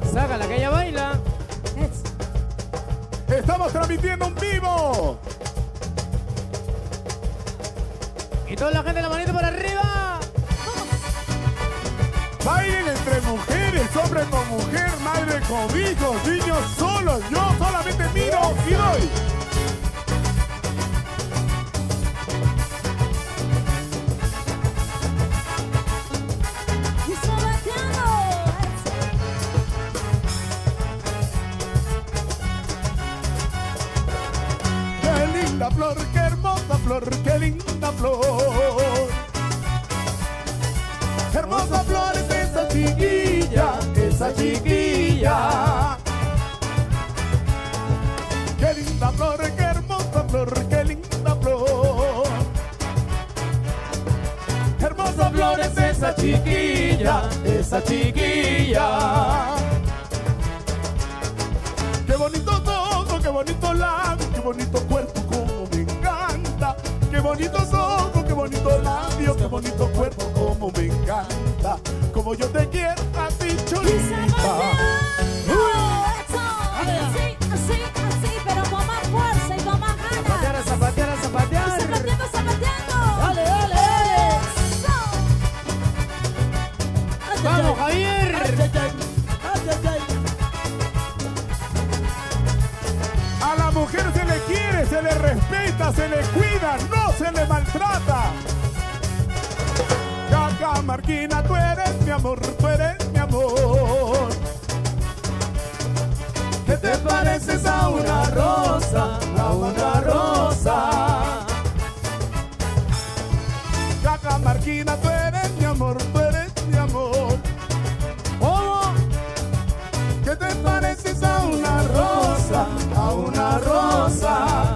Sácala que ella baila. Estamos transmitiendo en vivo. Y toda la gente la manita por arriba. Bailen entre mujeres, hombre con mujer, madre con hijos, niños solos. Yo solamente miro y doy. Qué linda flor, qué hermosa flor, qué linda flor. Hermosa flor es esa chiquilla, esa chiquilla. Qué linda flor, qué hermosa flor, qué linda flor. Hermosa flor es esa chiquilla, esa chiquilla. Qué bonito todo, qué bonito labio, qué bonito cuerpo, como me encanta. Qué bonitos ojos, qué bonito labio, qué bonito cuerpo, como me encanta. Como yo te quiero a ti, chulita. Así, así, así, pero con más fuerza y con más ganas. Zapatear, zapatear. Zapateando, zapateando. Dale, dale, dale. Vamos, Javier. A la mujer se le quiere, se le respeta, se le cuida, no se le maltrata. Cajamarquina, tú eres mi amor, tú eres mi amor. ¿Qué te pareces a una rosa, a una rosa? Cajamarquina, tú eres mi amor, tú eres mi amor. ¿Cómo? ¿Qué te pareces a una rosa, a una rosa?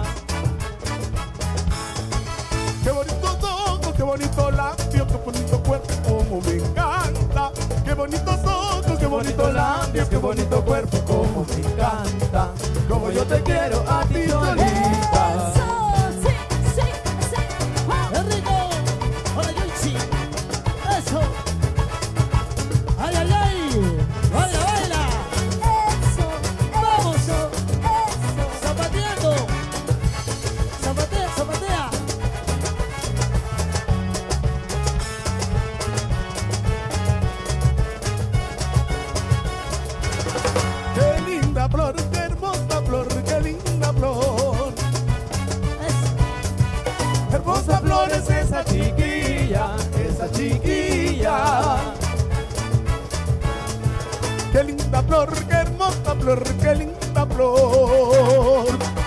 Qué bonito ojos, qué bonito labio, qué bonito cuerpo, como me encanta. Qué bonitos ojos, qué bonito labio, qué bonito cuerpo, como me encanta. Como yo te quiero a ti, solita. Sí, sí, sí. ¡Qué rico! ¡Hola, Yulchi! ¡Eso! ¡Ay, ay, ay! ¡Baila, baila! Eso, ¡Vamos! eso, eso. ¡Zapateando! ¡Zapatea, zapatea! Qué linda flor, qué hermosa flor, qué linda flor. Hermosa flor es esa chiquilla, esa chiquilla. Qué linda flor, qué hermosa flor, qué linda flor.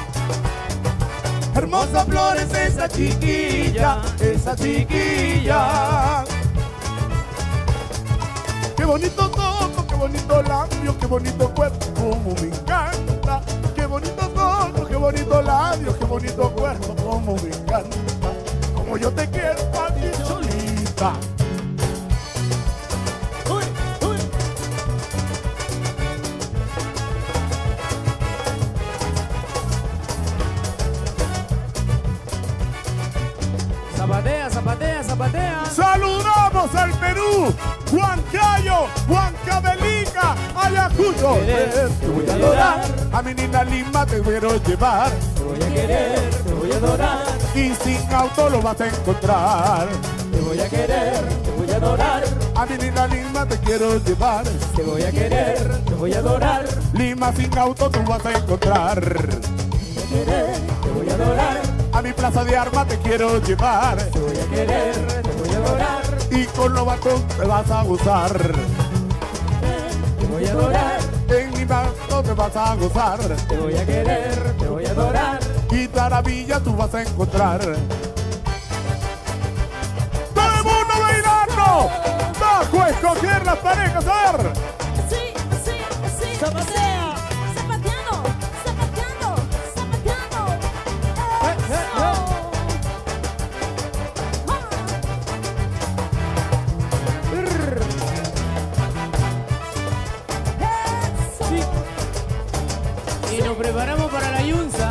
Hermosa flor es esa chiquilla, esa chiquilla. Qué bonito todo, qué bonito labio, qué bonito cuerpo, como me encanta. Qué bonito todo, qué bonito labio, qué bonito cuerpo, como me encanta. Como yo te quiero a ti, solita. ¡Uy, uy! Zapatea, zapatea, zapatea. Saludamos al Perú, Huancayo, Huancavelica, Ayacucho. Te voy a adorar, a mi Nina Lima te quiero llevar. Te voy a querer, te voy a adorar. Y sin auto lo vas a encontrar. Te voy a querer, te voy a adorar. A mi Nina Lima te quiero llevar. Te voy a querer, te voy a adorar. Lima sin auto tú vas a encontrar. Te voy a querer, te voy a adorar. A mi plaza de armas te quiero llevar. Te voy a querer, te voy a adorar. Y con Lobato te vas a gozar. Te voy a adorar. En mi banco te vas a gozar. Te voy a querer, te voy a adorar. Y Taravilla tú vas a encontrar. ¡Todo el mundo bailando! ¡Bajo escoger las parejas! ¡A ver! Sí, sí, sí. ¡Zapatea! Zapateando, zapateando, zapateando. Eso. Y nos preparamos para la yunza.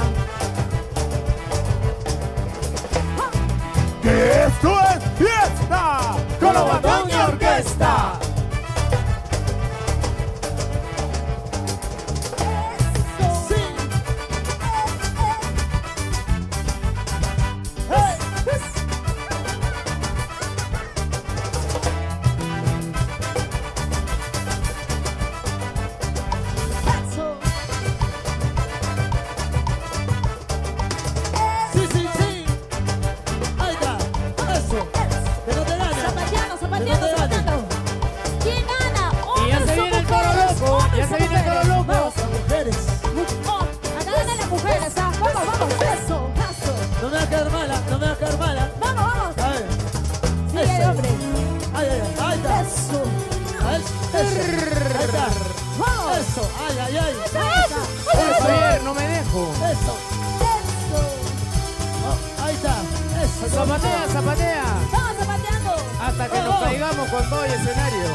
¡Que esto es fiesta! ¡Con Lobatón y orquesta! Vamos con todo el escenario.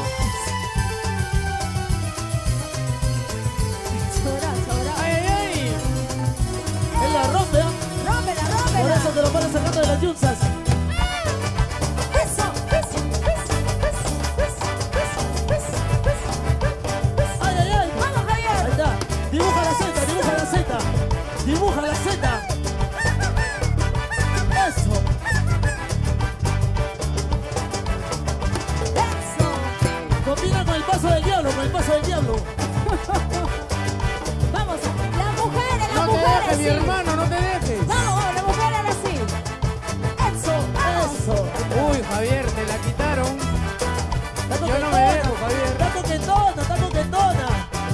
Sobra, sobra. ¡Ay, ay, ay! Él la rompe, ¿eh? Rómpela, Por rómpela. eso te lo pones sacando de las yunzas. Eso, eso, eso, eso, eso, eso, eso, eso. ¡Ay, ay, ay! Vamos, Javier. Ahí está. Dibuja la Z, dibuja la Z. Dibuja la Z. Eso. Eso. Combina con el paso del diablo, con el paso del diablo. Vamos, las mujeres, las No te mujeres. dejes, mi sí. hermano, no te dejes. Vamos, vamos, las mujeres ahora sí. Eso, vamos. Eso. Uy, Javier, te la quitaron. Está Yo no me coquetona. dejo, Javier. Está coquetona, está coquetona.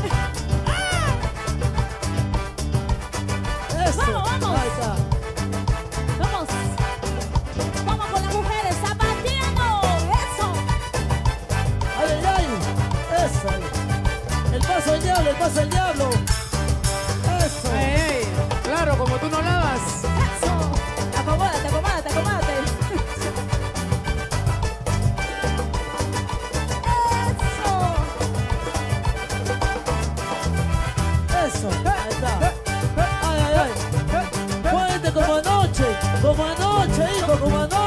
Eso. Vamos, vamos. Ahí está. Vamos. Vamos con las mujeres, zapateando. Eso. Ay, ay, ay. Eso. El paso del diablo, el paso del diablo. Eso. ¡Ay, ay! Claro, como tú no lavas. Eso. Acomódate, acomódate, acomódate. Eso. Eso. Ahí está. Ay, ay, ay. Muévete como anoche, hijo, como anoche.